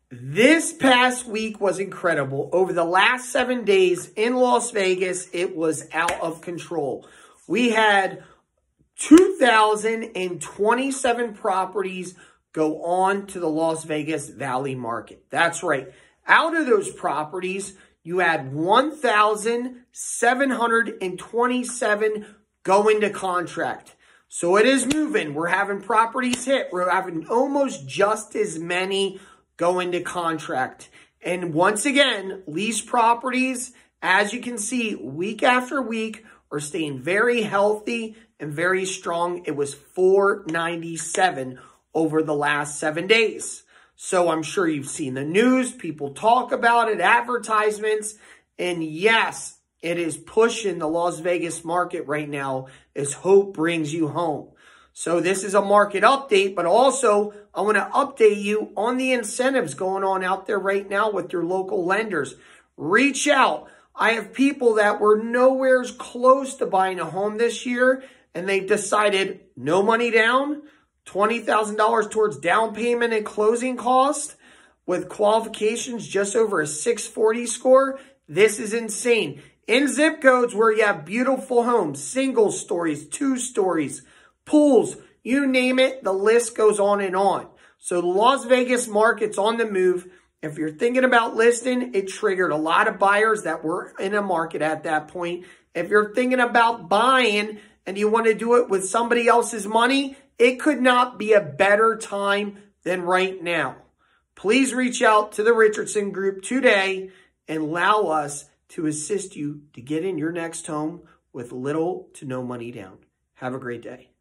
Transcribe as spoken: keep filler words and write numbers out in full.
This past week was incredible. Over the last seven days in Las Vegas, it was out of control. We had two thousand twenty-seven properties go on to the Las Vegas Valley market. That's right. Out of those properties, you had one thousand seven hundred twenty-seven go into contract. So it is moving. We're having properties hit. We're having almost just as many go into contract. And once again, lease properties, as you can see, week after week, are staying very healthy and very strong. It was four ninety-seven over the last seven days. So I'm sure you've seen the news. People talk about it, advertisements. And yes, it is pushing the Las Vegas market right now as hope brings you home. So this is a market update, but also I want to update you on the incentives going on out there right now with your local lenders. Reach out. I have people that were nowhere close to buying a home this year, and they decided no money down, twenty thousand dollars towards down payment and closing cost with qualifications just over a six forty score. This is insane. In zip codes where you have beautiful homes, single stories, two stories, pools, you name it, the list goes on and on. So the Las Vegas market's on the move. If you're thinking about listing, it triggered a lot of buyers that were in a market at that point. If you're thinking about buying and you want to do it with somebody else's money, it could not be a better time than right now. Please reach out to the Richardson Group today and allow us to assist you to get in your next home with little to no money down. Have a great day.